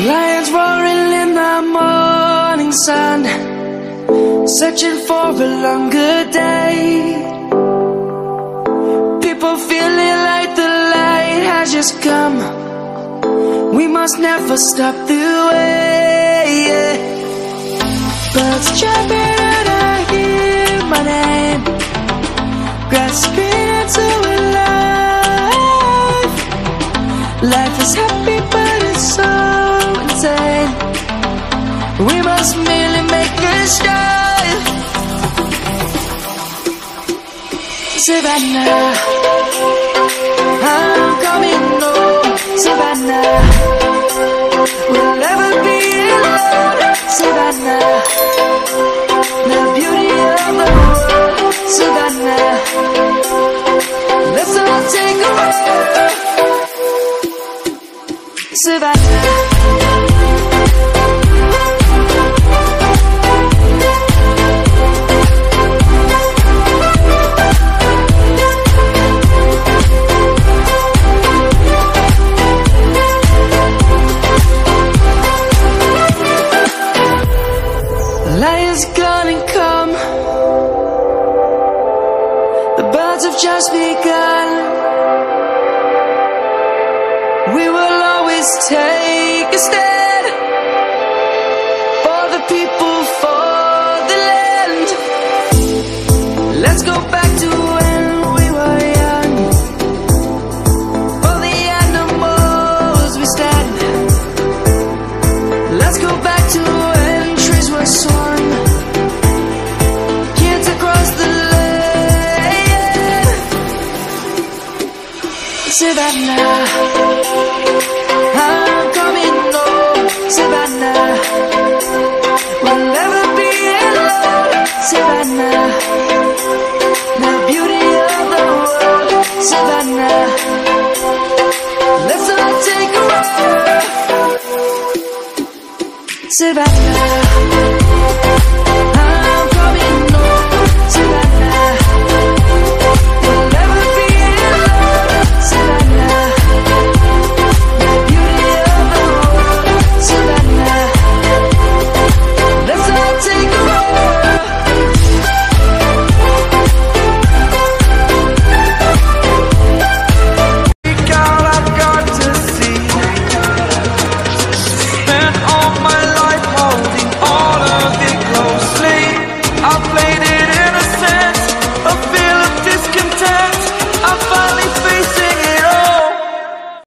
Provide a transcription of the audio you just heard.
Lions roaring in the morning sun, searching for a longer day. People feeling like the light has just come. We must never stop the way. Birds chirping and I hear my name, grasping into a life. Life is happy but it's so insane. We must merely make a strive. Savannah, I'm coming home. Savannah, we'll never be alone. Savannah, the beauty of the world. Savannah, let's all take a ride. Savannah, lion's gonna come. The birds have just begun. We will always take a stand for the people, for the land. Let's go back to when we were young. For the animals we stand. Let's go back to when trees were swung, kids across the land. Savannah, I'm coming home. Savannah, we'll never be alone. Savannah, the beauty of the world. Savannah, let's all take a ride. Savannah.